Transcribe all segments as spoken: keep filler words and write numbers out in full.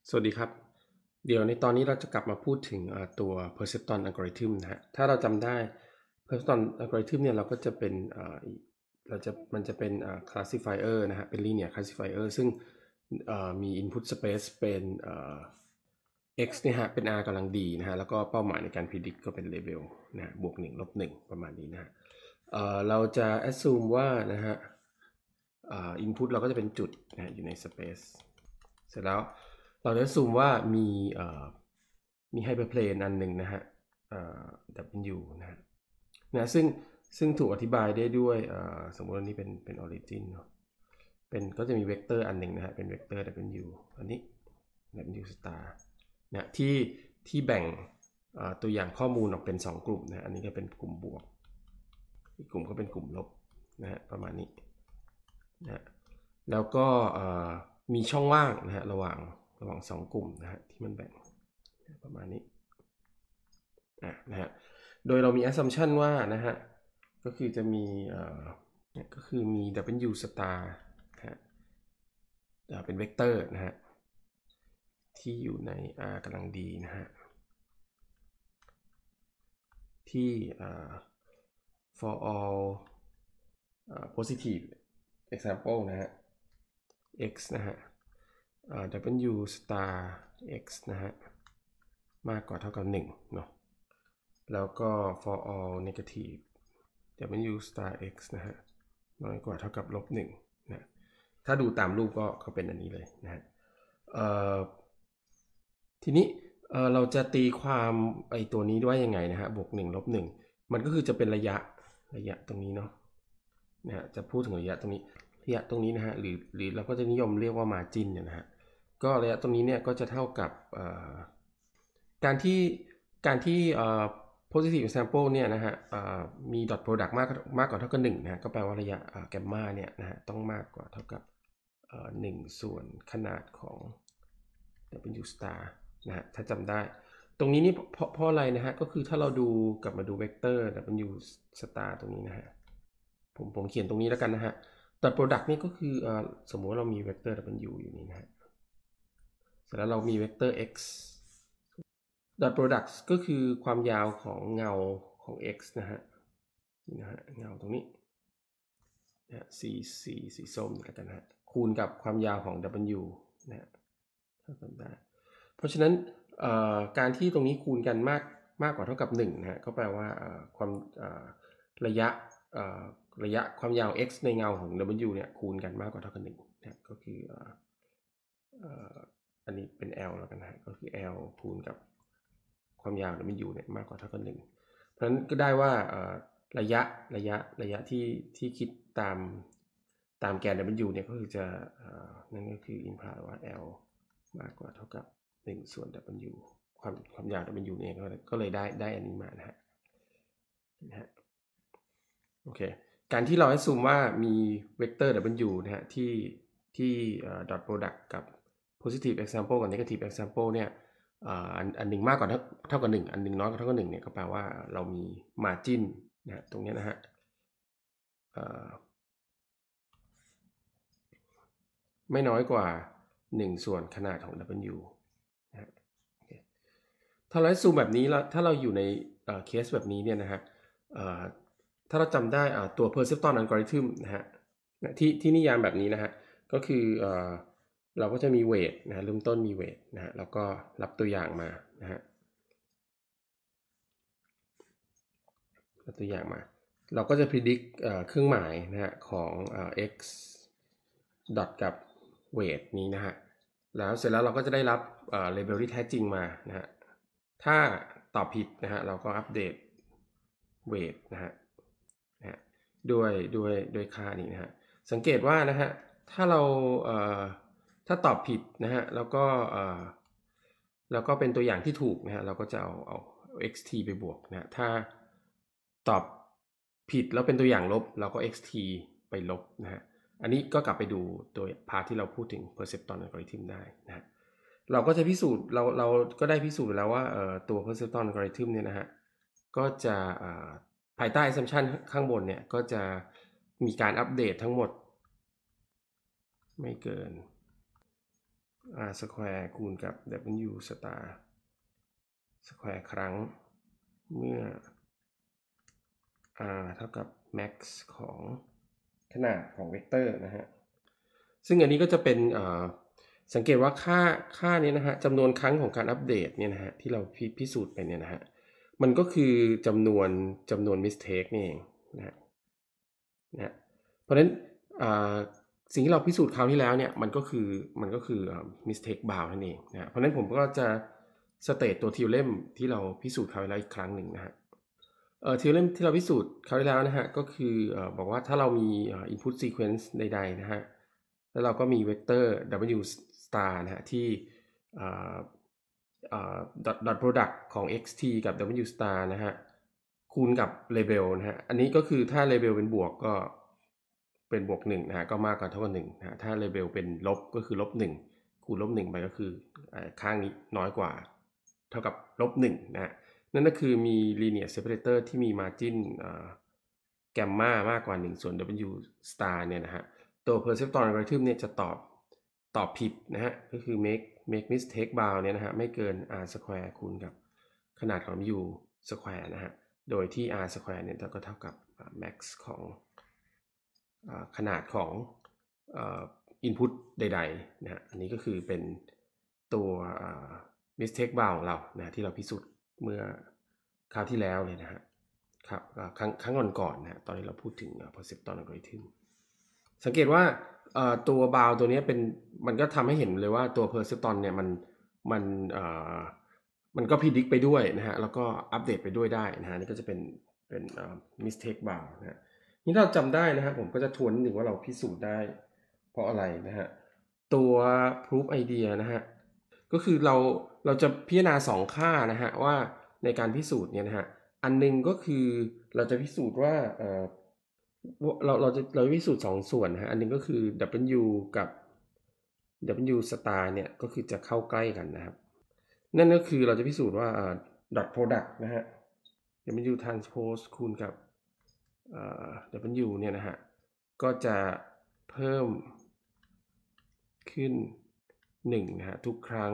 สวัสดีครับเดี๋ยวในตอนนี้เราจะกลับมาพูดถึงตัว perceptron algorithm นะฮะถ้าเราจำได้ perceptron algorithm เนี่ยเราก็จะเป็นเราจะมันจะเป็น classifier นะฮะเป็น linear classifier ซึ่งมี input space เป็น x เนี่ยฮะเป็น r กำลังดีนะฮะแล้วก็เป้าหมายในการ predict ก็เป็น level นะบวกหนึ่งลบหนึ่งประมาณนี้นะฮะเราจะ assume ว่านะฮะ input เราก็จะเป็นจุดนะอยู่ใน space เสร็จแล้วเราจะซูมว่ามีมีไฮเปอร์เพลนอันหนึ่งนะฮะ W นะฮะนะซึ่งซึ่งถูกอธิบายได้ด้วยสมมติว่านี้เป็นเป็นออริจินเนาะเป็นก็จะมีเวกเตอร์อันหนึ่งนะฮะเป็นเวกเตอร์ W อันนี้ W star นะที่ที่แบ่งตัวอย่างข้อมูลออกเป็นสองกลุ่มนะอันนี้ก็เป็นกลุ่มบวกอีกกลุ่มก็เป็นกลุ่มลบนะฮะประมาณนี้นะแล้วก็มีช่องว่างนะฮะระหว่างระหว่างสองกลุ่มนะฮะที่มันแบ่งประมาณนี้นะฮะโดยเรามี assumption ว่านะฮะก็คือจะมีก็คือมี W star นะฮะเป็นเวกเตอร์นะฮะที่อยู่ใน R กำลังดีนะฮะที่ for all positive example นะฮะ x นะฮะ W star x นะฮะมากกว่าเท่ากับหนึ่งเนาะแล้วก็ for all negative W star x นะฮะน้อยกว่าเท่ากับลบหนึ่งนะถ้าดูตามรูปก็ก็เป็นอันนี้เลยนะฮะทีนี้เราจะตีความไอตัวนี้ด้วยยังไงนะฮะบวกหนึ่งลบหนึ่งมันก็คือจะเป็นระยะระยะตรงนี้เนาะนะฮะจะพูดถึงระยะตรงนี้ระยะตรงนี้นะฮะหรือหรือเราก็จะนิยมเรียกว่า margin เนี่ยนะฮะก็ระยะตรงนี้เนี่ยก็จะเท่ากับการที่การที่ positive example เนี่ยนะฮะมี dot product มากมากกว่าเท่ากับหนึ่งนะฮะก็แปลว่าระยะแกมมาเนี่ยนะฮะต้องมากกว่าเท่ากับหนึ่งส่วนขนาดของ W star นะฮะถ้าจำได้ตรงนี้นี่เพราะเพราะอะไรนะฮะก็คือถ้าเราดูกลับมาดูเวกเตอร์ W star ตรงนี้นะฮะผมผมเขียนตรงนี้แล้วกันนะฮะ dot product นี่ก็คือสมมติว่าเรามีเวกเตอร์ W อยู่นี่นะฮะเสร็จแล้วเรามีเวกเตอร์ x dot product ก็คือความยาวของเงาของ x นะฮะนี่นะฮะเงาตรงนี้นะสีสีสีส้มแล้วกันนะฮะคูณกับความยาวของ W นะฮะถ้าจำได้เพราะฉะนั้นการที่ตรงนี้คูณกันมากมากกว่าเท่ากับหนึ่งนะฮะก็แปลว่าความระยะระยะความยาว x ในเงาของ W เนี่ยคูณกันมากกว่าเท่ากับหนึ่งนะก็คืออันนี้เป็น L แล้วกันนะก็คือ L คูณกับความยาว W เนี่ยมากกว่าเท่ากับหนึ่งเพราะฉะนั้นก็ได้ว่าระยะระยะระยะที่ที่คิดตามตามแกน W เนี่ยก็คือจะนั่นก็คือ imply ว่า L มากกว่าเท่ากับหนึ่งส่วน W ความความยาว W เนี่ยก็เลยได้ได้อันนี้มานะฮะนะฮะโอเคการที่เราให้ซูมว่ามีเวกเตอร์ W นะฮะที่ที่ dot product กับ positive example กับ negative example เนี่ยอันอันหนึ่งมากกว่าเท่าเท่ากับหนึ่งอันหนึ่งน้อยกว่าเท่ากับหนึ่งเนี่ยก็แปลว่าเรามี margin นะฮะตรงนี้นะฮะไม่น้อยกว่าหนึ่งส่วนขนาดของ W นะฮะถ้าเราซูมแบบนี้แล้วถ้าเราอยู่ในเคสแบบนี้เนี่ยนะฮะถ้าเราจำได้ตัว perceptron algorithm นะฮะที่ที่นิยามแบบนี้นะฮะก็คือเราก็จะมีเวทนะฮะเริ่มต้นมีเวทนะฮะแล้วก็รับตัวอย่างมานะฮะรับตัวอย่างมาเราก็จะ predict เครื่องหมายนะฮะของ x dot กับเวทนี้นะฮะแล้วเสร็จแล้วเราก็จะได้รับ label ที่แท้จริงมานะฮะถ้าตอบผิดนะฮะเราก็อัปเดตเวทนะฮะด้วยด้วยด้วยค่านี้นะฮะสังเกตว่านะฮะถ้าเราถ้าตอบผิดนะฮะแล้วก็แล้วก็เป็นตัวอย่างที่ถูกนะฮะเราก็จะเอาเอา xt ไปบวกนะถ้าตอบผิดแล้วเป็นตัวอย่างลบเราก็ xt ไปลบนะฮะอันนี้ก็กลับไปดูตัวพาร์ทที่เราพูดถึง perceptron algorithm ได้นะฮะเราก็จะพิสูจน์เราเราก็ได้พิสูจน์แล้วว่าตัว perceptron algorithm เนี่ยนะฮะก็จะภายใต้ assumption ข้างบนเนี่ยก็จะมีการอัปเดตทั้งหมดไม่เกิน r square คูณกับ w star square ครั้งเมื่อ r เท่ากับ max ของขนาดของเวกเตอร์นะฮะซึ่งอันนี้ก็จะเป็นสังเกตว่าค่าค่านี้นะฮะจำนวนครั้งของการอัปเดตเนี่ยนะฮะที่เราพพิสูจน์ไปเนี่ยนะฮะมันก็คือจำนวนจำนวน mistake นี่เองนะฮะนะเพราะฉะนั้นสิ่งที่เราพิสูจน์คราวที่แล้วเนี่ยมันก็คือมันก็คือ mistake bound นั่นเองนะเพราะฉะนั้นผมก็จะสเตทตัวทีเลมที่เราพิสูจน์คราวที่แล้วอีกครั้งหนึ่งนะฮะเอ่อทีเลมที่เราพิสูจน์คราวที่แล้วนะฮะก็คือเอ่อบอกว่าถ้าเรามี input sequence ใดๆนะฮะแล้วเราก็มีเวกเตอร์ w star นะฮะที่เอ่อเอ่อ dot dot product ของ xt กับ w star นะฮะคูณกับ label นะฮะอันนี้ก็คือถ้า label เป็นบวกก็เป็นบวกหนึ่งนะฮะก็มากกว่าเท่ากับหนึ่งนะฮะถ้า label เป็นลบก็คือลบหนึ่งคูณลบหนึ่งไปก็คือข้างนี้น้อยกว่าเท่ากับลบหนึ่งนะฮะนั่นก็คือมี linear separator ที่มี margin แกมมามากกว่าหนึ่งส่วน w star เนี่ยนะฮะตัว perceptron algorithm เนี่ยจะตอบตอบผิดนะฮะก็คือ make make mistake bound เนี่ยนะฮะไม่เกิน r square คูณกับขนาดของ u square นะฮะโดยที่ r square เนี่ยก็เท่ากับ max ของขนาดของ input ใดๆนะฮะอันนี้ก็คือเป็นตัว mistake bound ของเรานะที่เราพิสูจน์เมื่อคราวที่แล้วเลยนะฮะครับครั้งครั้งก่อนๆนะตอนนี้เราพูดถึง perceptron algorithm สังเกตว่าตัว bound ตัวนี้เป็นมันก็ทำให้เห็นเลยว่าตัว perceptron เนี่ยมันมันมันก็ predict ไปด้วยนะฮะแล้วก็อัปเดตไปด้วยได้นะฮะนี่ก็จะเป็นเป็น mistake bound นะฮะนี่เราจำได้นะฮะผมก็จะทวนนิดนึงว่าเราพิสูจน์ได้เพราะอะไรนะฮะตัว proof idea นะฮะก็คือเราเราจะพิจารณาสองค่านะฮะว่าในการพิสูจน์เนี่ยนะฮะอันนึงก็คือเราจะพิสูจน์ว่าเอ่อเราเราจะเราพิสูจน์สองส่วนนะฮะอันนึงก็คือ w กับ w star เนี่ยก็คือจะเข้าใกล้กันนะครับนั่นก็คือเราจะพิสูจน์ว่า dot product นะฮะ w transpose คูณกับ w เนี่ยนะฮะก็จะเพิ่มขึ้นหนึ่งนะฮะทุกครั้ง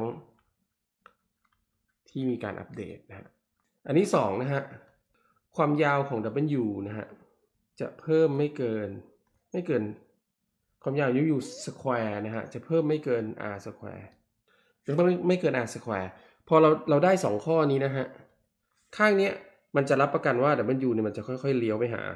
ที่มีการอัปเดตนะฮะอันที่สองนะฮะความยาวของ w นะฮะจะเพิ่มไม่เกินไม่เกินความยาว u square นะฮะจะเพิ่มไม่เกิน r square จะเพิ่มไม่เกิน r square พอเราเราได้สองข้อนี้นะฮะข้างนี้มันจะรับประกันว่า w เนี่ยมันจะค่อยๆเลี้ยวไปหา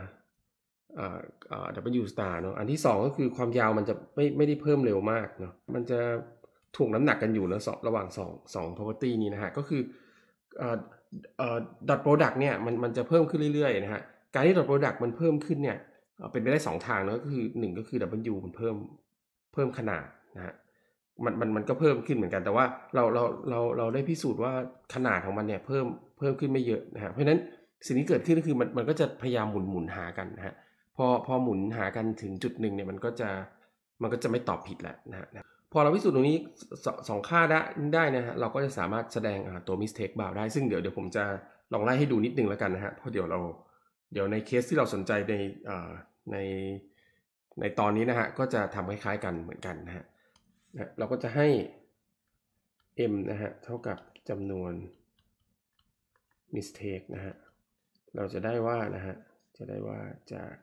w star เนาะอันที่สองก็คือความยาวมันจะไม่ไม่ได้เพิ่มเร็วมากเนาะมันจะถ่วงน้ำหนักกันอยู่นะระหว่างสองสอง property นี้นะฮะก็คือเอ่อเอ่อ dot product เนี่ยมันมันจะเพิ่มขึ้นเรื่อยๆนะฮะการที่ dot product มันเพิ่มขึ้นเนี่ยเป็นไปได้สองทางเนาะก็คือหนึ่งก็คือ w มันเพิ่มเพิ่มขนาดนะฮะมันมันมันก็เพิ่มขึ้นเหมือนกันแต่ว่าเราเราเราเราได้พิสูจน์ว่าขนาดของมันเนี่ยเพิ่มเพิ่มขึ้นไม่เยอะนะฮะเพราะฉะนั้นสิ่งที่เกิดขึ้นก็คือมันมันก็จะพยายามหมุนหมุนหากันนะฮะพอพอหมุนหากันถึงจุดหนึ่งเนี่ยมันก็จะมันก็จะไม่ตอบผิดแล้วนะฮะพอเราพิสูจน์ตรงนี้สสองค่าได้ได้นะฮะเราก็จะสามารถแสดงตัว mistake bound ได้ซึ่งเดี๋ยวเดี๋ยวผมจะลองไล่ให้ดูนิดนึงแล้วกันนะฮะเพราะเดี๋ยวเราเดี๋ยวในเคสที่เราสนใจในในในตอนนี้นะฮะก็จะทำคล้ายๆกันเหมือนกันนะฮะเราก็จะให้ m นะฮะเท่ากับจำนวน mistake นะฮะเราจะได้ว่านะฮะจะได้ว่าจาก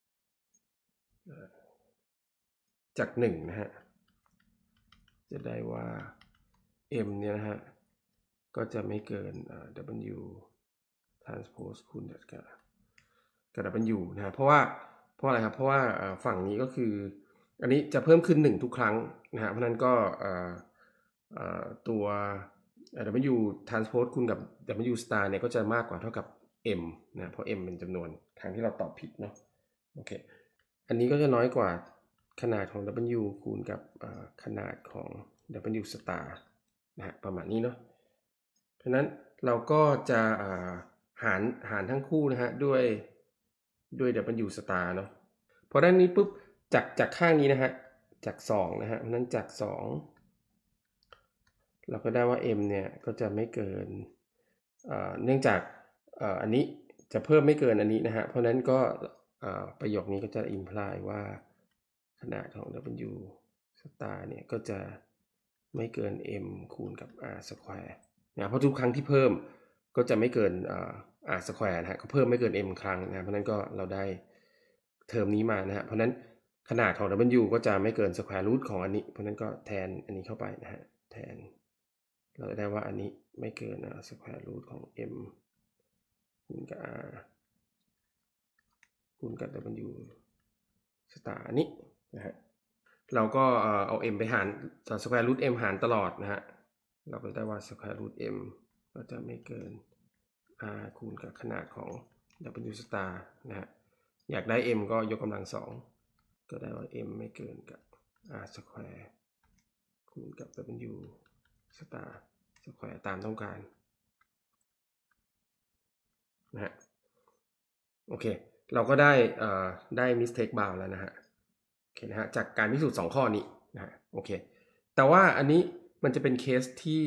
จากหนึ่งนะฮะจะได้ว่า m เนี่ยนะฮะก็จะไม่เกิน w transpose คูณกับกับ w นะฮะเพราะว่าเพราะอะไรครับเพราะว่าฝั่งนี้ก็คืออันนี้จะเพิ่มขึ้นหนึ่งทุกครั้งนะฮะเพราะนั้นก็ตัว w transpose คูณกับ w star เนี่ยก็จะมากกว่าเท่ากับ m นะเพราะ m เป็นจำนวนครั้งที่เราตอบผิดเนาะโอเคอันนี้ก็จะน้อยกว่าขนาดของ w คูณกับขนาดของ w star นะฮะประมาณนี้เนาะเพราะนั้นเราก็จะหารหารทั้งคู่นะฮะด้วยด้วย w star เนาะพอด้านนี้ปุ๊บจากจากข้างนี้นะฮะจากสองนะฮะเพราะนั้นจากสองเราก็ได้ว่า m เนี่ยก็จะไม่เกินเนื่องจากอันนี้จะเพิ่มไม่เกินอันนี้นะฮะเพราะนั้นก็ประโยคนี้ก็จะ imply ว่าขนาดของ w star เนี่ยก็จะไม่เกิน m คูณกับ r square นะเพราะทุกครั้งที่เพิ่มก็จะไม่เกิน r square นะฮะก็เพิ่มไม่เกิน m ครั้งนะเพราะนั้นก็เราได้เทอมนี้มานะฮะเพราะนั้นขนาดของ w ก็จะไม่เกิน square root ของอันนี้เพราะนั้นก็แทนอันนี้เข้าไปนะฮะแทนเราจะได้ว่าอันนี้ไม่เกิน square root ของ m คูณกับ r คูณกับ w สตาร์นี้นะฮะเราก็เอา m ไปหาร square root m หารตลอดนะฮะเราก็ได้ว่า square root m ก็จะไม่เกิน r คูณกับขนาดของ w star นะฮะอยากได้ m ก็ยกกำลังสองก็ได้ว่า m ไม่เกินกับ r square คูณกับ w star square ตามต้องการนะฮะโอเคเราก็ได้ได้ mistake bound แล้วนะฮะโอเคนะฮะจากการพิสูจน์สองข้อนี้นะฮะโอเคแต่ว่าอันนี้มันจะเป็นเคสที่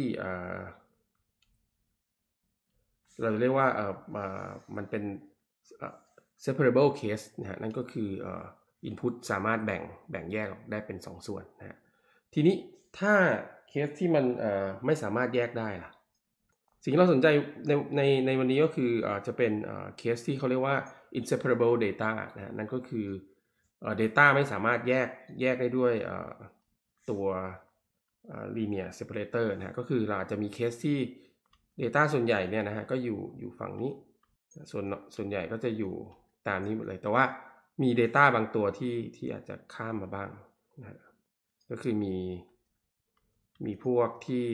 เราเรียกว่าเอ่อมันเป็น separable case นะฮะนั่นก็คือเอ่อ input สามารถแบ่งแบ่งแยกออกได้เป็นสองส่วนนะฮะทีนี้ถ้าเคสที่มันเอ่อไม่สามารถแยกได้ล่ะสิ่งที่เราสนใจในในในวันนี้ก็คือเอ่อจะเป็นเอ่อเคสที่เขาเรียกว่า inseparable data นะฮะนั่นก็คือเอ่อ data ไม่สามารถแยกแยกได้ด้วยเอ่อตัวเอ่อ linear separator นะฮะก็คือเราจะมีเคสที่ data ส่วนใหญ่เนี่ยนะฮะก็อยู่อยู่ฝั่งนี้ส่วนส่วนใหญ่ก็จะอยู่ตามนี้หมดเลยแต่ว่ามี data บางตัวที่ที่อาจจะข้ามมาบ้างนะฮะก็คือมีมีพวกที่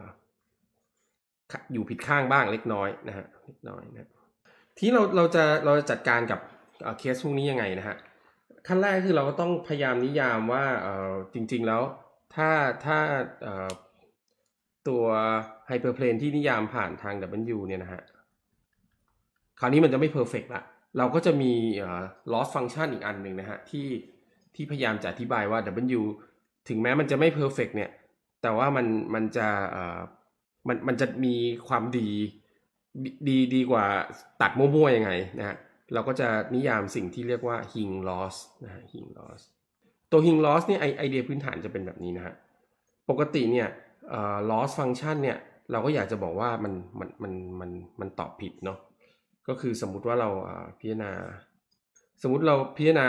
อยู่ผิดข้างบ้างเล็กน้อยนะฮะเล็กน้อยนะที่เราเราจะเราจะจัดการกับเคสพวกนี้ยังไงนะฮะขั้นแรกคือเราก็ต้องพยายามนิยามว่าจริงๆแล้วถ้าถ้าตัวไฮเปอร์เพลนที่นิยามผ่านทาง W เนี่ยนะฮะคราวนี้มันจะไม่เพอร์เฟกต์ละเราก็จะมี loss function อีกอันหนึ่งนะฮะที่ที่พยายามจะอธิบายว่า W ถึงแม้มันจะไม่เพอร์เฟกต์เนี่ยแต่ว่ามันมันจะมันมันจะมีความดีดีดีกว่าตัดมั่วๆยังไงนะฮะเราก็จะนิยามสิ่งที่เรียกว่า Hing loss นะฮะ Hing loss ตัว Hing loss เนี่ยไอเดียพื้นฐานจะเป็นแบบนี้นะฮะปกติเนี่ย loss function เนี่ยเราก็อยากจะบอกว่ามันมันมันมันมันตอบผิดเนาะก็คือสมมุติว่าเราพิจารณาสมมุติเราพิจารณา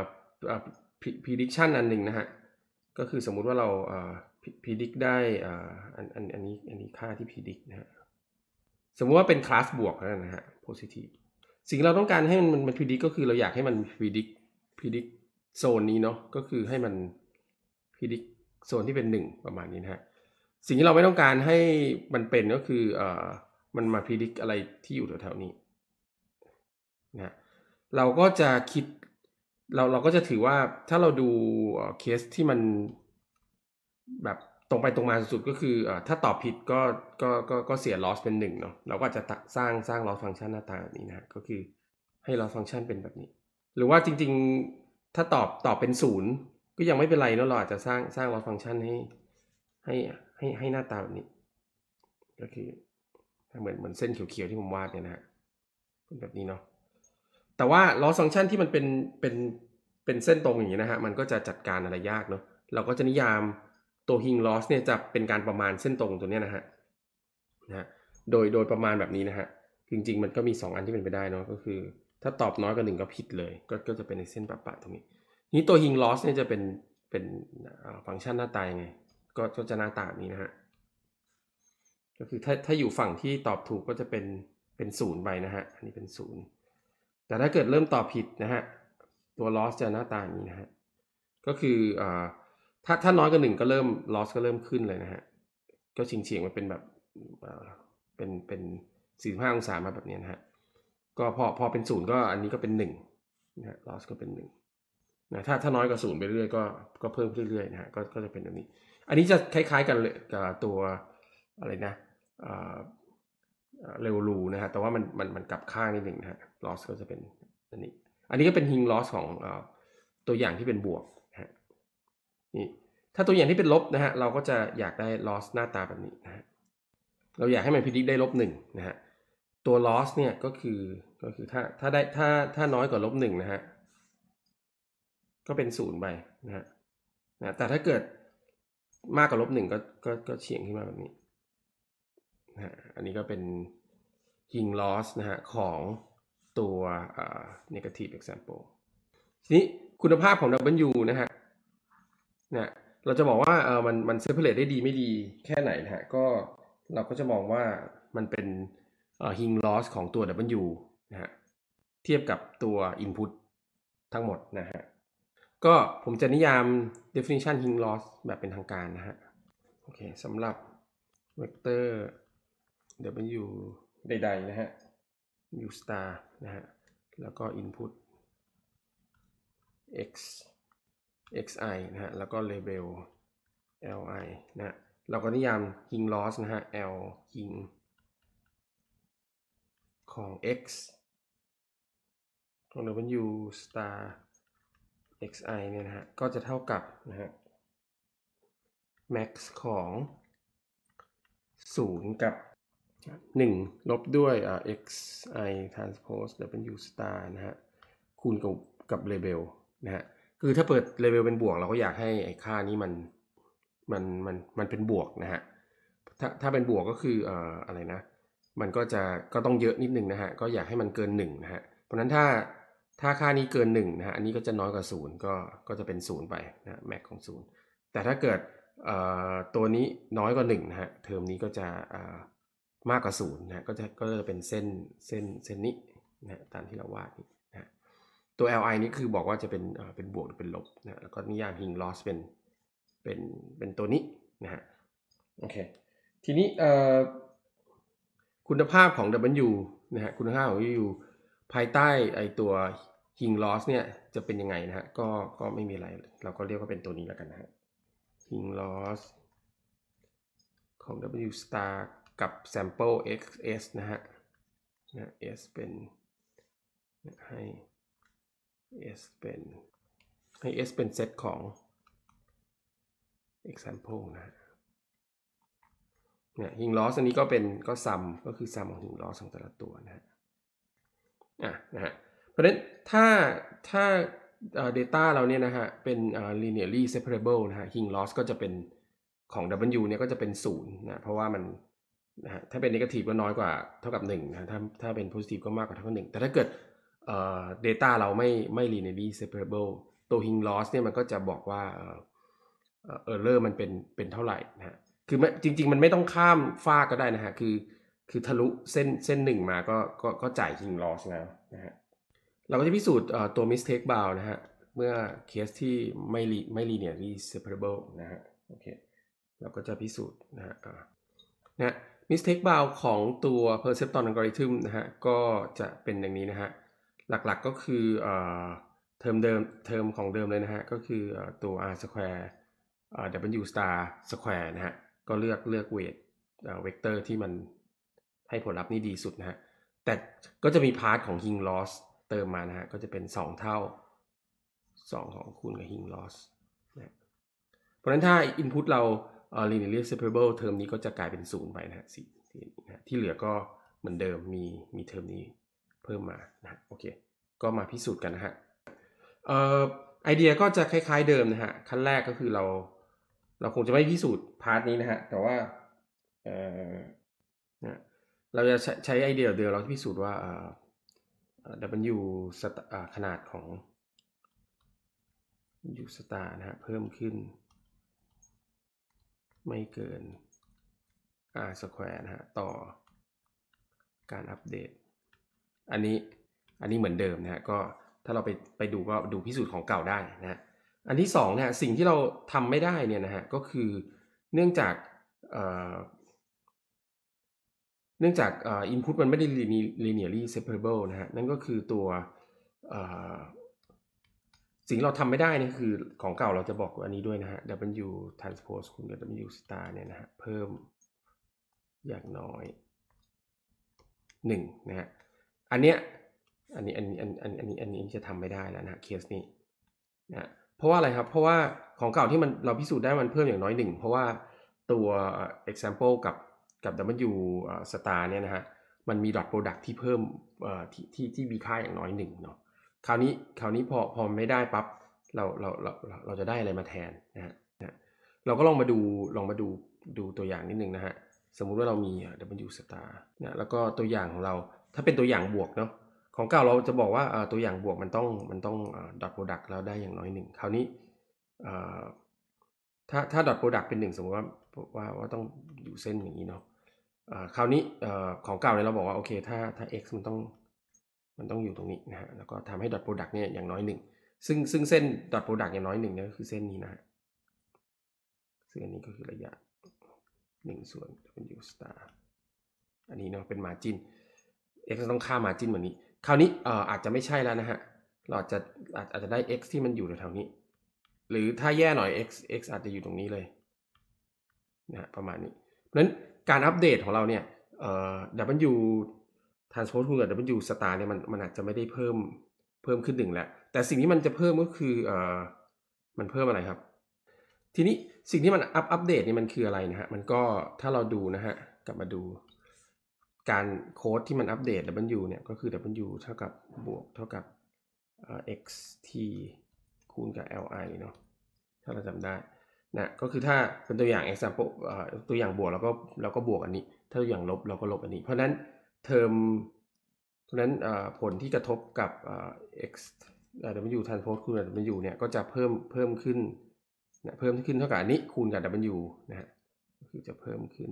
prediction อันหนึ่งนะฮะก็คือสมมุติว่าเรา predict ได้อันอันอันนี้อันนี้ค่าที่ predict นะฮะสมมุติว่าเป็นคลาสบวกนะฮะ positive สิ่งเราต้องการให้มันมัน predict ก็คือเราอยากให้มัน predict predict โซนนี้เนาะก็คือให้มัน predict โซนที่เป็นหนึ่งประมาณนี้นะฮะสิ่งที่เราไม่ต้องการให้มันเป็นก็คือเอ่อมันมา predict อะไรที่อยู่แถวๆนี้นะเราก็จะคิดเราเราก็จะถือว่าถ้าเราดูเคสที่มันแบบตรงไปตรงมาสุดๆก็คือถ้าตอบผิดก็ก็ก็ก็เสีย loss เป็นหนึ่งเนาะเราก็จะสร้างสร้าง loss function หน้าตาแบบนี้นะก็คือให้ loss function เป็นแบบนี้หรือว่าจริงๆถ้าตอบตอบเป็นศูนย์ก็ยังไม่เป็นไรเนาะเราอาจจะสร้างสร้าง loss function ให้ให้ให้ให้หน้าตาแบบนี้ก็คือเหมือนเหมือนเส้นเขียวๆที่ผมวาดเนี่ยนะฮะเป็นแบบนี้เนาะแต่ว่า loss function ที่มันเป็นเป็นเป็นเส้นตรงอย่างนี้นะฮะมันก็จะจัดการอะไรยากเนาะเราก็จะนิยามตัว Hing loss เนี่ยจะเป็นการประมาณเส้นตรงตัวนี้นะฮะนะฮะโดยโดยประมาณแบบนี้นะฮะจริงๆมันก็มีสองอันที่เป็นไปได้เนาะก็คือถ้าตอบน้อยกว่าหนึ่งก็ผิดเลยก็ก็จะเป็นในเส้นปะๆตรงนี้นี้ตัว Hing loss เนี่ยจะเป็นเป็นฟังก์ชันหน้าตายังไงก็ก็จะหน้าตาแบบนี้นะฮะก็คือถ้าถ้าอยู่ฝั่งที่ตอบถูกก็จะเป็นเป็นศูนย์ไปนะฮะอันนี้เป็นศูนย์แต่ถ้าเกิดเริ่มตอบผิดนะฮะตัว loss จะหน้าตาอย่างนี้นะฮะก็คืออ่าถ้าถ้าน้อยกว่าหนึ่งก็เริ่ม loss ก็เริ่มขึ้นเลยนะฮะก็เฉียงเฉียงมาเป็นแบบเป็นเป็นสี่สิบห้าองศามาแบบนี้นะฮะก็พอพอเป็นศูนย์ก็อันนี้ก็เป็นหนึ่งนะฮะ loss ก็เป็นหนึ่งนะถ้าถ้าน้อยกว่าศูนย์ไปเรื่อยก็ก็เพิ่มเรื่อยๆนะฮะก็ก็จะเป็นแบบนี้อันนี้จะคล้ายๆกันเลยกับตัวอะไรนะเร็วรูนะฮะแต่ว่ามันมันมันกลับข้างนิดหนึ่งนะฮะ loss ก็จะเป็นอันนี้อันนี้ก็เป็น Hing loss ของตัวอย่างที่เป็นบวกนะฮะนี่ถ้าตัวอย่างที่เป็นลบนะฮะเราก็จะอยากได้ loss หน้าตาแบบนี้นะฮะเราอยากให้มัน predict ได้ลบหนึ่งนะฮะตัว loss เนี่ยก็คือก็คือถ้าถ้าได้ถ้าถ้าน้อยกว่าลบหนึ่งนะฮะก็เป็นศูนย์ไปนะฮะนะแต่ถ้าเกิดมากกว่าลบหนึ่งก็ก็ก็เฉียงขึ้นมาแบบนี้นะฮะอันนี้ก็เป็น Hing loss นะฮะของตัว negative example ทีนี้คุณภาพของ W นะฮะเนี่ยเราจะบอกว่าเออมันมัน separate ได้ดีไม่ดีแค่ไหนนะฮะก็เราก็จะมองว่ามันเป็นเอ่อ Hing loss ของตัว W นะฮะเทียบกับตัว input ทั้งหมดนะฮะก็ผมจะนิยาม definition Hing loss แบบเป็นทางการนะฮะโอเคสำหรับ vector W ใดๆนะฮะ u star นะฮะแล้วก็ input x xi นะฮะแล้วก็ label li นะฮะเราก็นิยาม Hing loss นะฮะ L Hing ของ x ของ W star xi เนี่ยนะฮะก็จะเท่ากับนะฮะ max ของศูนย์กับหนึ่งลบด้วยอ่า xi transpose W star นะฮะคูณกับกับ label นะฮะคือถ้าเปิด label เป็นบวกเราก็อยากให้ไอ้ค่านี้มันมันมันมันเป็นบวกนะฮะถ้าถ้าเป็นบวกก็คือเอ่ออะไรนะมันก็จะก็ต้องเยอะนิดนึงนะฮะก็อยากให้มันเกินหนึ่งนะฮะเพราะนั้นถ้าถ้าค่านี้เกินหนึ่งนะฮะอันนี้ก็จะน้อยกว่าศูนย์ก็ก็จะเป็นศูนย์ไปนะแม็กของศูนย์แต่ถ้าเกิดเอ่อตัวนี้น้อยกว่าหนึ่งนะฮะเทอมนี้ก็จะอ่ามากกว่าศูนย์นะก็จะก็จะเป็นเส้นเส้นเส้นนี้นะตามที่เราวาดนี่นะตัว li นี่คือบอกว่าจะเป็นเป็นบวกหรือเป็นลบนะแล้วก็นิยาม Hing loss เป็นเป็นเป็นตัวนี้นะฮะโอเคทีนี้คุณภาพของ W นะฮะคุณภาพของ W ภายใต้ไอตัว Hing loss เนี่ยจะเป็นยังไงนะฮะก็ก็ไม่มีอะไรเราก็เรียกว่าเป็นตัวนี้แล้วกันนะฮะ Hing loss ของ W star กับ sample xs นะฮะนะ s เป็นให้ s เป็นให้ s เป็นเซตของ example นะฮะเนี่ย Hing loss อันนี้ก็เป็นก็ sum ก็คือ sum ของ Hing loss ของแต่ละตัวนะฮะอ่ะนะฮะเพราะฉะนั้นถ้าถ้า data เราเนี่ยนะฮะเป็น linearly separable นะฮะ Hing loss ก็จะเป็นของ W เนี่ยก็จะเป็นศูนย์นะเพราะว่ามันนะฮะถ้าเป็น negative ก็น้อยกว่าเท่ากับหนึ่งนะถ้าถ้าเป็น positive ก็มากกว่าเท่ากับหนึ่งแต่ถ้าเกิดเอ่อ data เราไม่ไม่ linearly separable ตัว Hing loss เนี่ยมันก็จะบอกว่าเอ่อ error มันเป็นเป็นเท่าไหร่นะฮะคือจริงๆมันไม่ต้องข้ามฟากก็ได้นะฮะคือคือทะลุเส้นเส้นหนึ่งมาก็ก็ก็จ่าย Hing loss แล้วนะฮะเราก็จะพิสูจน์ตัว mistake bound นะฮะเมื่อเคสที่ไม่ไม่ linearly separable นะฮะโอเคเราก็จะพิสูจน์นะฮะนะ mistake bound ของตัว perceptron algorithm นะฮะก็จะเป็นอย่างนี้นะฮะหลักๆก็คือเทอมเดิมเทอมของเดิมเลยนะฮะก็คือตัว r square w star square นะฮะก็เลือกเลือกเวทเวกเตอร์ที่มันให้ผลลัพธ์นี้ดีสุดนะฮะแต่ก็จะมีพาร์ทของ Hing loss เติมมานะฮะก็จะเป็นสองเท่าสองของคูณกับ Hing loss นะเพราะฉะนั้นถ้า input เรา linearly separable เทอมนี้ก็จะกลายเป็นศูนย์ไปนะฮะที่เหลือก็เหมือนเดิมมีมีเทอมนี้เพิ่มมานะฮะโอเคก็มาพิสูจน์กันนะฮะเอ่อไอเดียก็จะคล้ายๆเดิมนะฮะขั้นแรกก็คือเราเราคงจะไม่พิสูจน์พาร์ทนี้นะฮะแต่ว่าเอ่อนะเราจะใช้ไอเดียเดิมเราพิสูจน์ว่า W ขนาดของ U star นะฮะเพิ่มขึ้นไม่เกิน r square นะฮะต่อการอัปเดตอันนี้อันนี้เหมือนเดิมนะฮะก็ถ้าเราไปไปดูก็ดูพิสูจน์ของเก่าได้นะฮะอันที่สองเนี่ยสิ่งที่เราทำไม่ได้เนี่ยนะฮะก็คือเนื่องจากเอ่อเนื่องจากเอ่อ input มันไม่ได้ linearly separable นะฮะนั่นก็คือตัวเอ่อสิ่งเราทำไม่ได้นี่คือของเก่าเราจะบอกอันนี้ด้วยนะฮะ W transpose คูณกับ W star เนี่ยนะฮะเพิ่มอย่างน้อยหนึ่งนะฮะอันเนี้ยอันนี้อันนี้อันอันอันนี้อันนี้จะทำไม่ได้แล้วนะเคสนี้นะเพราะว่าอะไรครับเพราะว่าของเก่าที่มันเราพิสูจน์ได้มันเพิ่มอย่างน้อยหนึ่งเพราะว่าตัว example กับกับ W star เนี่ยนะฮะมันมี dot product ที่เพิ่มที่ที่ที่มีค่าอย่างน้อยหนึ่งเนาะคราวนี้คราวนี้พอพอไม่ได้ปั๊บเราเราเราเราจะได้อะไรมาแทนนะฮะเราก็ลองมาดูลองมาดูดูตัวอย่างนิดนึงนะฮะสมมุติว่าเรามี W star นะแล้วก็ตัวอย่างของเราถ้าเป็นตัวอย่างบวกเนาะของเก่าเราจะบอกว่าตัวอย่างบวกมันต้องมันต้อง dot product แล้วได้อย่างน้อยหนึ่งคราวนี้ถ้าถ้า dot product เป็นหนึ่งสมมติว่าว่าว่าต้องอยู่เส้นอย่างนี้เนาะคราวนี้ของเก่าเนี่ยเราบอกว่าโอเคถ้าถ้า x มันต้องมันต้องอยู่ตรงนี้นะฮะแล้วก็ทำให้ dot product เนี่ยอย่างน้อยหนึ่งซึ่งซึ่งเส้น dot product อย่างน้อยหนึ่งเนี่ยก็คือเส้นนี้นะฮะซึ่งอันนี้ก็คือระยะหนึ่งส่วน W star อันนี้เนาะเป็น margin x ต้องค่า margin เหมือนนี้คราวนี้อาจจะไม่ใช่แล้วนะฮะเราจะอาจจะได้ x ที่มันอยู่แถวๆนี้หรือถ้าแย่หน่อย x x อาจจะอยู่ตรงนี้เลยนะประมาณนี้เพราะฉะนั้นการอัปเดตของเราเนี่ยเอ่อ W transpose คูณกับ W star เนี่ยมันมันอาจจะไม่ได้เพิ่มเพิ่มขึ้นหนึ่งแล้วแต่สิ่งที่มันจะเพิ่มก็คือเอ่อมันเพิ่มอะไรครับทีนี้สิ่งที่มันอัปอัปเดตนี่มันคืออะไรนะฮะมันก็ถ้าเราดูนะฮะกลับมาดูการโค้ดที่มันอัปเดต W เนี่ยก็คือ W เท่ากับบวกเท่ากับ xt คูณกับ li เนาะถ้าเราจำได้นะก็คือถ้าเป็นตัวอย่าง example ตัวอย่างบวกเราก็เราก็บวกอันนี้ถ้าตัวอย่างลบเราก็ลบอันนี้เพราะนั้นเทอมเพราะนั้นผลที่กระทบกับ x w transpose คูณกับ w เนี่ยก็จะเพิ่มเพิ่มขึ้นนะเพิ่มขึ้นเท่ากับอันนี้คูณกับ w นะฮะก็คือจะเพิ่มขึ้น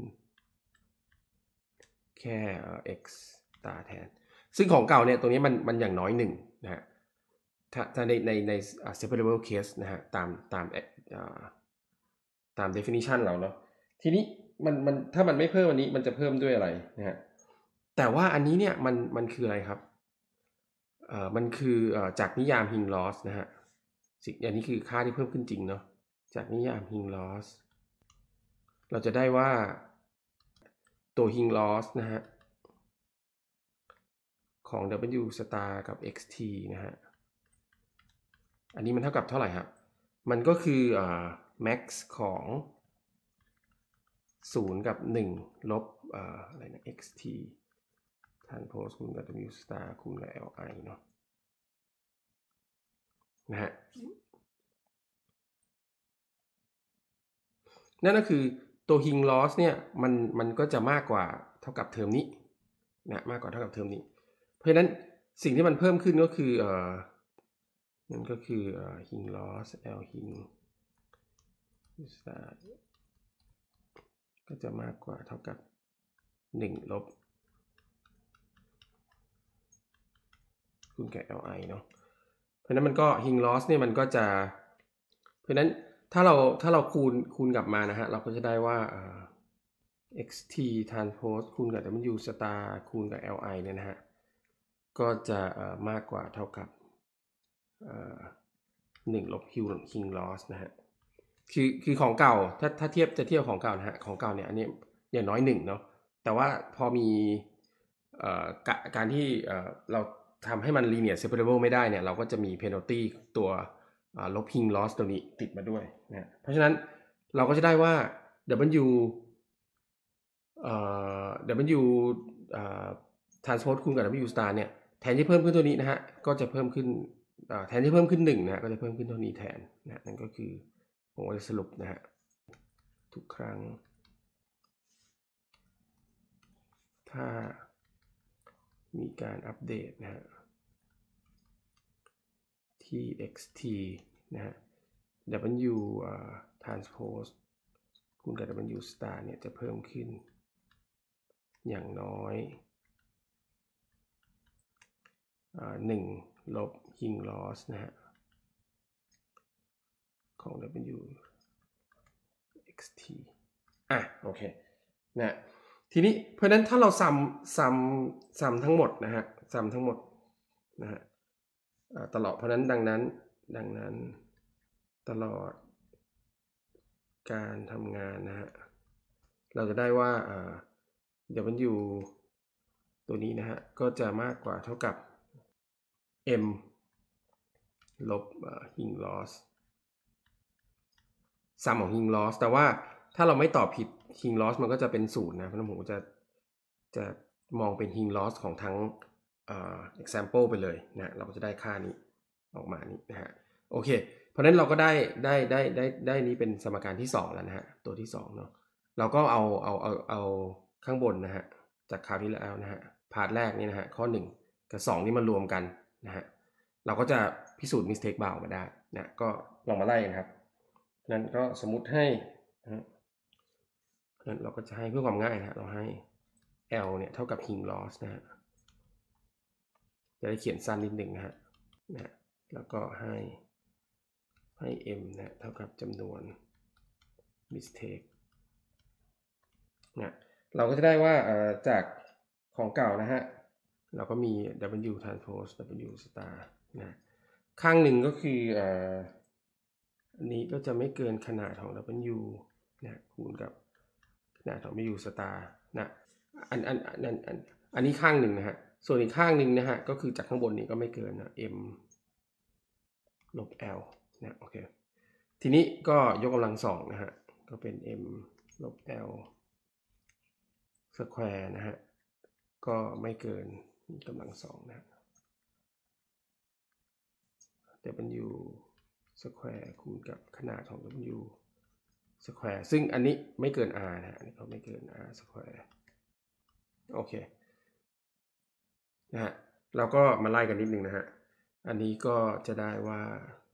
แค่ x star แทนซึ่งของเก่าเนี่ยตรงนี้มันมันอย่างน้อยหนึ่งนะฮะถ้าถ้าในในใน separable case นะฮะตามตามตาม definition เราเนาะทีนี้มันมันถ้ามันไม่เพิ่มอันนี้มันจะเพิ่มด้วยอะไรนะฮะแต่ว่าอันนี้เนี่ยมันมันคืออะไรครับเอ่อมันคือเอ่อจากนิยาม Hing loss นะฮะสิ่งอันนี้คือค่าที่เพิ่มขึ้นจริงเนาะจากนิยาม Hing loss เราจะได้ว่าตัว Hing loss นะฮะของ W star กับ xt นะฮะอันนี้มันเท่ากับเท่าไหร่ครับมันก็คืออ่า max ของศูนย์กับหนึ่งลบอ่าอะไรนะ xt transpose คูณกับ W star คูณกับ li เนาะนะฮะนั่นก็คือตัว Hing loss เนี่ยมันมันก็จะมากกว่าเท่ากับเทอมนี้นะมากกว่าเท่ากับเทอมนี้เพราะฉะนั้นสิ่งที่มันเพิ่มขึ้นก็คือเอ่อนั่นก็คือเอ่อ Hing loss L Hing star ก็จะมากกว่าเท่ากับหนึ่งลบคูณกับ li เนาะเพราะนั้นมันก็ Hing loss เนี่ยมันก็จะเพราะนั้นถ้าเราถ้าเราคูณคูณกลับมานะฮะเราก็จะได้ว่า xt transpose คูณกับ w star คูณกับ li เนี่ยนะฮะก็จะมากกว่าเท่ากับหนึ่งลบ Hing loss นะฮะคือคือของเก่าถ้าถ้าเทียบจะเทียบของเก่านะฮะของเก่าเนี่ยอันนี้อย่างน้อยหนึ่งเนาะแต่ว่าพอมีการที่เราทำให้มัน linear separable ไม่ได้เนี่ยเราก็จะมี penalty ตัวลบ Hing loss ตัวนี้ติดมาด้วยนะเพราะฉะนั้นเราก็จะได้ว่า W W transpose คูณกับ W star เนี่ยแทนที่เพิ่มขึ้นตัวนี้นะฮะก็จะเพิ่มขึ้นแทนที่เพิ่มขึ้นหนึ่งนะก็จะเพิ่มขึ้นเท่านี้แทนนะนั่นก็คือผมจะสรุปนะฮะทุกครั้งถ้ามีการอัปเดตนะฮะที่ xt นะฮะ W transpose คูณกับ W star เนี่ยจะเพิ่มขึ้นอย่างน้อยหนึ่งลบ Hing loss นะฮะของ W xt อ่ะโอเคนะทีนี้เพราะฉะนั้นถ้าเราซัมซัมซัมทั้งหมดนะฮะซัมทั้งหมดนะฮะตลอดเพราะนั้นดังนั้นดังนั้นตลอดการทำงานนะฮะเราจะได้ว่า W ตัวนี้นะฮะก็จะมากกว่าเท่ากับ m ลบ Hing loss ซัมของ Hing loss แต่ว่าถ้าเราไม่ตอบผิด Hing loss มันก็จะเป็นศูนย์นะเพราะฉะนั้นผมจะจะมองเป็น Hing loss ของทั้ง example ไปเลยนะเราก็จะได้ค่านี้ออกมานี้นะฮะโอเคเพราะฉะนั้นเราก็ได้ได้ได้ได้ได้นี้เป็นสมการที่สองแล้วนะฮะตัวที่สองเนาะเราก็เอาเอาเอาเอาข้างบนนะฮะจากคราวที่แล้วนะฮะพาร์ทแรกนี่นะฮะข้อหนึ่งกับสองนี่มารวมกันนะฮะเราก็จะพิสูจน์ mistake bound มาได้นะก็ลองมาไล่กันครับนั้นก็สมมุติให้นั้นเราก็จะให้เพื่อความง่ายนะเราให้ L เนี่ยเท่ากับ Hing loss นะฮะจะได้เขียนสั้นนิดหนึ่งนะฮะนะแล้วก็ให้ให้ m นะเท่ากับจำนวน mistake นะเราก็จะได้ว่าจากของเก่านะฮะเราก็มี w transpose w star นะข้างหนึ่งก็คืออันนี้ก็จะไม่เกินขนาดของ w นะคูณกับขนาดของ w star นะอันอันอันอันอันนี้ข้างหนึ่งนะฮะส่วนอีกข้างหนึ่งนะฮะก็คือจากข้างบนนี้ก็ไม่เกินนะ m ลบ l นะโอเคทีนี้ก็ยกกำลังสองนะฮะก็เป็น m ลบ l สแควร์นะฮะก็ไม่เกินกำลังสองนะ w สแควร์คูณกับขนาดของ w สแควร์ซึ่งอันนี้ไม่เกิน r นะฮะอันนี้ก็ไม่เกิน r สแควร์โอเคนะฮะเราก็มาไล่กันนิดนึงนะฮะอันนี้ก็จะได้ว่า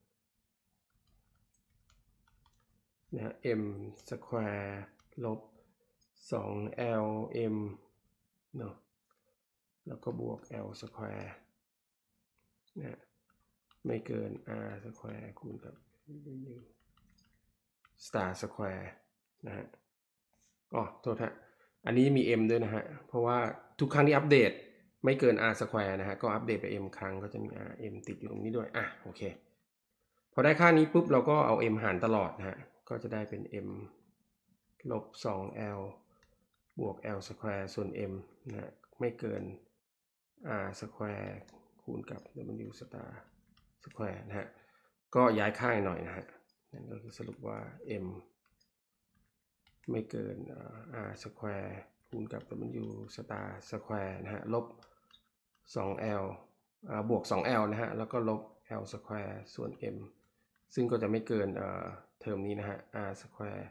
นะฮะ m สแควร์ลบ สอง l m เนาะแล้วก็บวก l สแควร์นะไม่เกิน r สแควร์คูณกับ w star สแควร์นะฮะอ๋อโทษฮะอันนี้มี m ด้วยนะฮะเพราะว่าทุกครั้งที่อัปเดตไม่เกิน r สแควร์นะฮะก็อัปเดตไป m ครั้งก็จะมี r m ติดอยู่ตรงนี้ด้วยอ่ะโอเคพอได้ค่านี้ปุ๊บเราก็เอา m หารตลอดนะฮะก็จะได้เป็น m ลบ สอง l บวก l สแควร์ส่วน m นะฮะไม่เกิน r สแควร์คูณกับ w star สแควร์นะฮะก็ย้ายค่าหน่อยนะฮะนั่นก็คือสรุปว่า m ไม่เกิน r สแควร์คูณกับ w star สแควร์นะฮะลบ สอง l บวก สอง l นะฮะแล้วก็ลบ l สแควร์ส่วน m ซึ่งก็จะไม่เกินเทอมนี้นะฮะ r สแควร์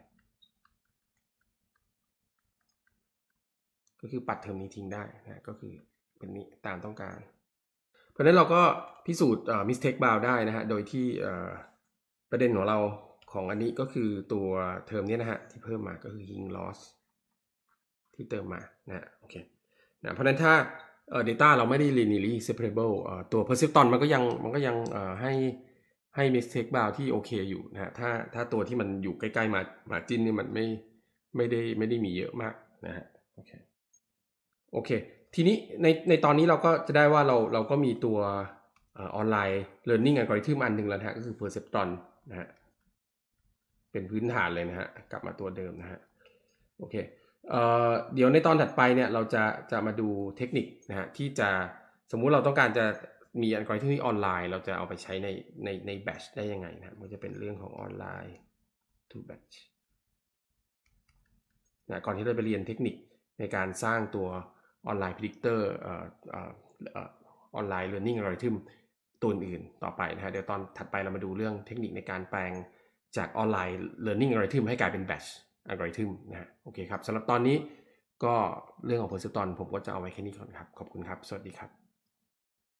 ก็คือปัดเทอมนี้ทิ้งได้นะก็คือเป็นนี้ตามต้องการเพราะฉะนั้นเราก็พิสูจน์ mistake bound ได้นะฮะโดยที่ประเด็นของเราของอันนี้ก็คือตัวเทอมนี้นะฮะที่เพิ่มมาก็คือ Hing loss ที่เติมมานะโอเคนะเพราะฉะนั้นถ้าเอ่อ data เราไม่ได้ linearly separable เอ่อตัว perceptron มันก็ยังมันก็ยังเอ่อให้ให้ mistake bound ที่โอเคอยู่นะฮะถ้าถ้าตัวที่มันอยู่ใกล้ๆมา margin นี่มันไม่ไม่ได้ไม่ได้มีเยอะมากนะฮะโอเคโอเคทีนี้ในในตอนนี้เราก็จะได้ว่าเราเราก็มีตัวออนไลน์ learning algorithm อันหนึ่งแล้วนะฮะก็คือ perceptron นะฮะเป็นพื้นฐานเลยนะฮะกลับมาตัวเดิมนะฮะโอเคเอ่อเดี๋ยวในตอนถัดไปเนี่ยเราจะจะมาดูเทคนิคนะฮะที่จะสมมุติเราต้องการจะมีอัลกอริทึมที่ออนไลน์เราจะเอาไปใช้ในในในแบทช์ได้ยังไงนะมันจะเป็นเรื่องของออนไลน์ to batch นะก่อนที่เราไปเรียนเทคนิคในการสร้างตัวออนไลน์ predictor เอ่อเอ่อเอ่อออนไลน์ learning algorithm ตัวอื่นต่อไปนะฮะเดี๋ยวตอนถัดไปเรามาดูเรื่องเทคนิคในการแปลงจากออนไลน์ learning algorithm ให้กลายเป็น batch algorithm นะฮะโอเคครับสำหรับตอนนี้ก็เรื่องของ perceptron ผมก็จะเอาไว้แค่นี้ก่อนครับขอบคุณครับสวัสดีครับ